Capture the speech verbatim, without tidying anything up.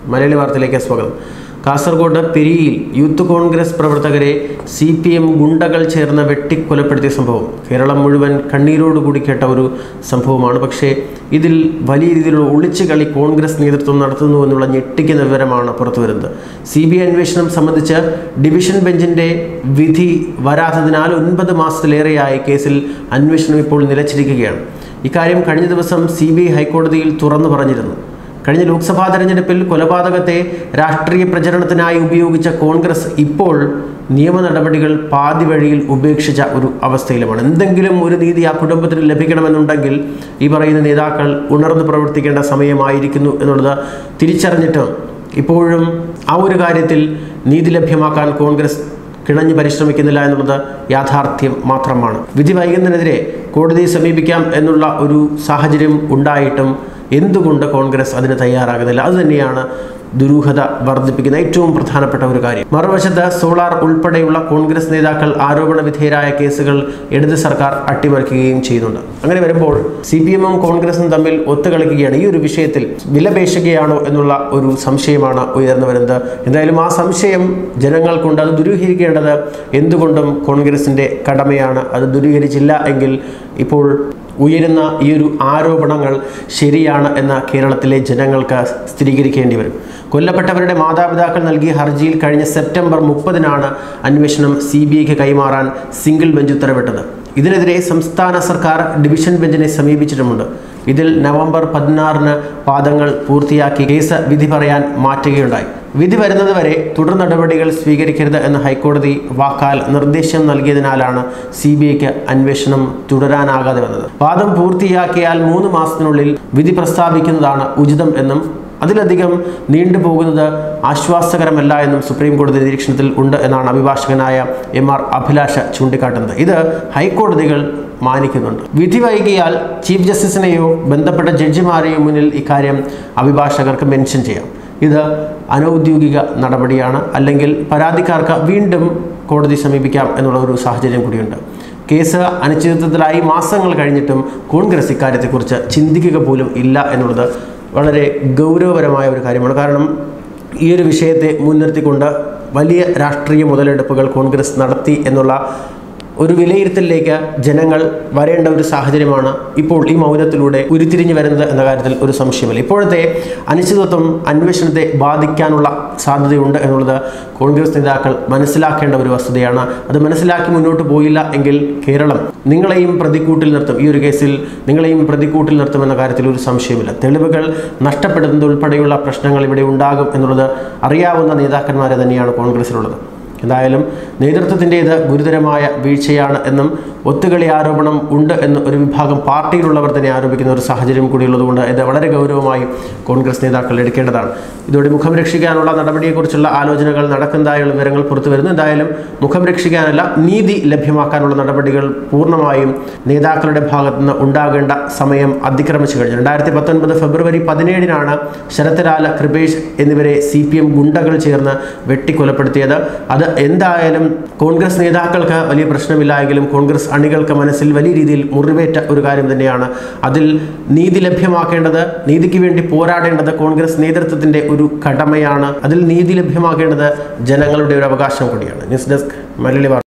മലയാളി വാർത്തയിലേക്ക് സ്വാഗതം. കാസർഗോഡ് പെരിയിൽ യൂത്ത് കോൺഗ്രസ് പ്രവർത്തകരെ സി പി എം ഗുണ്ടകൾ ചേർന്ന് വെട്ടിക്കൊലപ്പെടുത്തിയ സംഭവം കേരളം മുഴുവൻ കണ്ണീരോടുകൂടി കേട്ട ഒരു സംഭവമാണ്. പക്ഷേ ഇതിൽ വലിയ രീതിയിലുള്ള ഒളിച്ചുകളി കോൺഗ്രസ് നേതൃത്വം നടത്തുന്നു എന്നുള്ള ഞെട്ടിക്കുന്ന വിവരമാണ് പുറത്തുവരുന്നത്. സി ബി ഐ അന്വേഷണം സംബന്ധിച്ച് ഡിവിഷൻ ബെഞ്ചിൻ്റെ വിധി വരാത്തതിനാൽ ഒൻപത് മാസത്തിലേറെയായി കേസിൽ അന്വേഷണം ഇപ്പോൾ നിലച്ചിരിക്കുകയാണ്. ഇക്കാര്യം കഴിഞ്ഞ ദിവസം സി ബി ഐ ഹൈക്കോടതിയിൽ തുറന്നു പറഞ്ഞിരുന്നു. കഴിഞ്ഞ ലോക്സഭാ തെരഞ്ഞെടുപ്പിൽ കൊലപാതകത്തെ രാഷ്ട്രീയ പ്രചരണത്തിനായി ഉപയോഗിച്ച കോൺഗ്രസ് ഇപ്പോൾ നിയമ നടപടികൾ പാതി വഴിയിൽ ഉപേക്ഷിച്ച ഒരു അവസ്ഥയിലുമാണ്. എന്തെങ്കിലും ഒരു നീതി ആ കുടുംബത്തിന് ലഭിക്കണമെന്നുണ്ടെങ്കിൽ ഈ പറയുന്ന നേതാക്കൾ ഉണർന്ന് പ്രവർത്തിക്കേണ്ട സമയമായിരിക്കുന്നു എന്നുള്ളത് തിരിച്ചറിഞ്ഞിട്ട് ഇപ്പോഴും ആ ഒരു കാര്യത്തിൽ നീതി ലഭ്യമാക്കാൻ കോൺഗ്രസ് കിണഞ്ഞ് പരിശ്രമിക്കുന്നില്ല എന്നുള്ളത് യാഥാർത്ഥ്യം മാത്രമാണ്. വിധി വൈകുന്നതിനെതിരെ കോടതിയെ സമീപിക്കാം എന്നുള്ള ഒരു സാഹചര്യം ഉണ്ടായിട്ടും എന്തുകൊണ്ട് കോൺഗ്രസ് അതിന് തയ്യാറാകുന്നില്ല? അതുതന്നെയാണ് ദുരൂഹത വർദ്ധിപ്പിക്കുന്ന ഏറ്റവും പ്രധാനപ്പെട്ട ഒരു കാര്യം. മറുവശത്ത് സോളാർ ഉൾപ്പെടെയുള്ള കോൺഗ്രസ് നേതാക്കൾ ആരോപണ വിധേയരായ കേസുകൾ ഇടത് സർക്കാർ അട്ടിമറിക്കുകയും ചെയ്യുന്നുണ്ട്. അങ്ങനെ വരുമ്പോൾ സി പി എമ്മും കോൺഗ്രസും തമ്മിൽ ഒത്തുകളിക്കുകയാണ്. ഈ ഒരു വിഷയത്തിൽ വിലപേശുകയാണോ എന്നുള്ള ഒരു സംശയമാണ് ഉയർന്നു വരുന്നത്. എന്തായാലും ആ സംശയം ജനങ്ങൾക്കുണ്ട്. അത് ദൂരീകരിക്കേണ്ടത് എന്തുകൊണ്ടും കോൺഗ്രസിൻ്റെ കടമയാണ്. അത് ദൂരീകരിച്ചില്ല എങ്കിൽ ഇപ്പോൾ ഉയരുന്ന ഈ ഒരു ആരോപണങ്ങൾ ശരിയാണ് എന്ന് കേരളത്തിലെ ജനങ്ങൾക്ക് സ്ഥിരീകരിക്കേണ്ടി വരും. കൊല്ലപ്പെട്ടവരുടെ മാതാപിതാക്കൾ നൽകിയ ഹർജിയിൽ കഴിഞ്ഞ സെപ്റ്റംബർ മുപ്പതിനാണ് അന്വേഷണം സി ബി ഐക്ക് കൈമാറാൻ സിംഗിൾ ബെഞ്ച് ഉത്തരവിട്ടത്. ഇതിനെതിരെ സംസ്ഥാന സർക്കാർ ഡിവിഷൻ ബെഞ്ചിനെ സമീപിച്ചിട്ടുമുണ്ട്. ഇതിൽ നവംബർ പതിനാറിന് വാദങ്ങൾ പൂർത്തിയാക്കി കേസ് വിധി പറയാൻ മാറ്റുകയുണ്ടായി. വിധി വരുന്നതുവരെ തുടർ നടപടികൾ സ്വീകരിക്കരുത് എന്ന് ഹൈക്കോടതി വാക്കാൽ നിർദ്ദേശം നൽകിയതിനാലാണ് സി ബി ഐക്ക് അന്വേഷണം തുടരാനാകാതെ വന്നത്. വാദം പൂർത്തിയാക്കിയാൽ മൂന്ന് മാസത്തിനുള്ളിൽ വിധി പ്രസ്താവിക്കുന്നതാണ് ഉചിതം എന്നും അതിലധികം നീണ്ടുപോകുന്നത് ആശ്വാസകരമല്ല എന്നും സുപ്രീം കോടതി നിരീക്ഷണത്തിൽ ഉണ്ട് എന്നാണ് അഭിഭാഷകനായ എം ആർ അഭിലാഷ ചൂണ്ടിക്കാട്ടുന്നത്. ഇത് ഹൈക്കോടതികൾ മാനിക്കുന്നുണ്ട്. വിധി വൈകിയാൽ ചീഫ് ജസ്റ്റിസിനെയോ ബന്ധപ്പെട്ട ജഡ്ജിമാരെയോ മുന്നിൽ ഇക്കാര്യം അഭിഭാഷകർക്ക് മെൻഷൻ ചെയ്യാം. ഇത് അനൗദ്യോഗിക നടപടിയാണ്. അല്ലെങ്കിൽ പരാതിക്കാർക്ക് വീണ്ടും കോടതി സമീപിക്കാം എന്നുള്ള ഒരു സാഹചര്യം കൂടിയുണ്ട്. കേസ് അനിശ്ചിതത്വത്തിലായി മാസങ്ങൾ കഴിഞ്ഞിട്ടും കോൺഗ്രസ് ഇക്കാര്യത്തെക്കുറിച്ച് ചിന്തിക്കുക പോലും ഇല്ല എന്നുള്ളത് വളരെ ഗൗരവപരമായ ഒരു കാര്യമാണ്. കാരണം ഈ ഒരു വിഷയത്തെ മുൻനിർത്തിക്കൊണ്ട് വലിയ രാഷ്ട്രീയ മുതലെടുപ്പുകൾ കോൺഗ്രസ് നടത്തി എന്നുള്ള ഒരു വിലയിരുത്തലിലേക്ക് ജനങ്ങൾ വരേണ്ട ഒരു സാഹചര്യമാണ് ഇപ്പോൾ ഈ മൗനത്തിലൂടെ ഉരുത്തിരിഞ്ഞു വരുന്നത് എന്ന കാര്യത്തിൽ ഒരു സംശയമില്ല. ഇപ്പോഴത്തെ അനിശ്ചിതത്വം അന്വേഷണത്തെ ബാധിക്കാനുള്ള സാധ്യതയുണ്ട് എന്നുള്ളത് കോൺഗ്രസ് നേതാക്കൾ മനസ്സിലാക്കേണ്ട ഒരു വസ്തുതയാണ്. അത് മനസ്സിലാക്കി മുന്നോട്ട് പോയില്ല എങ്കിൽ കേരളം നിങ്ങളെയും പ്രതിക്കൂട്ടിൽ നിർത്തും. ഈ ഒരു കേസിൽ നിങ്ങളെയും പ്രതിക്കൂട്ടിൽ നിർത്തുമെന്ന കാര്യത്തിൽ ഒരു സംശയമില്ല. തെളിവുകൾ നഷ്ടപ്പെടുന്നത് ഉൾപ്പെടെയുള്ള പ്രശ്നങ്ങൾ ഇവിടെ ഉണ്ടാകും എന്നുള്ളത് അറിയാവുന്ന നേതാക്കന്മാരെ തന്നെയാണ് കോൺഗ്രസിലുള്ളത്. എന്തായാലും നേതൃത്വത്തിൻ്റേത് ഗുരുതരമായ വീഴ്ചയാണ് എന്നും ഒത്തുകളി ആരോപണം ഉണ്ട് എന്ന് ഒരു വിഭാഗം പാർട്ടിയിലുള്ളവർ തന്നെ ആരോപിക്കുന്ന ഒരു സാഹചര്യം കൂടിയുള്ളതുകൊണ്ട് ഇത് വളരെ ഗൗരവമായി കോൺഗ്രസ് നേതാക്കൾ എടുക്കേണ്ടതാണ്. ഇതോടെ മുഖം രക്ഷിക്കാനുള്ള നടപടിയെക്കുറിച്ചുള്ള ആലോചനകൾ നടക്കുന്നതായുള്ള വിവരങ്ങൾ പുറത്തു വരുന്നു. എന്തായാലും മുഖം രക്ഷിക്കാനല്ല, നീതി ലഭ്യമാക്കാനുള്ള നടപടികൾ പൂർണ്ണമായും നേതാക്കളുടെ ഭാഗത്തു നിന്ന് ഉണ്ടാകേണ്ട സമയം അതിക്രമിച്ചു കഴിഞ്ഞു. രണ്ടായിരത്തി പത്തൊൻപത് ഫെബ്രുവരി പതിനേഴിനാണ് ശരത്ലാൽ, കൃപേഷ് എന്നിവരെ സി പി എം ഗുണ്ടകൾ ചേർന്ന് വെട്ടിക്കൊലപ്പെടുത്തിയത്. അത് എന്തായാലും കോൺഗ്രസ് നേതാക്കൾക്ക് വലിയ പ്രശ്നമില്ല എങ്കിലും കോൺഗ്രസ് അണികൾക്ക് മനസ്സിൽ വലിയ രീതിയിൽ മുറിവേറ്റ ഒരു കാര്യം തന്നെയാണ്. അതിൽ നീതി ലഭ്യമാക്കേണ്ടത്, നീതിക്ക് വേണ്ടി പോരാടേണ്ടത് കോൺഗ്രസ് നേതൃത്വത്തിൻ്റെ ഒരു കടമയാണ്. അതിൽ നീതി ലഭ്യമാക്കേണ്ടത് ജനങ്ങളുടെ ഒരു അവകാശം കൂടിയാണ്. ന്യൂസ് ഡെസ്ക് മലയാളി വാർത്ത.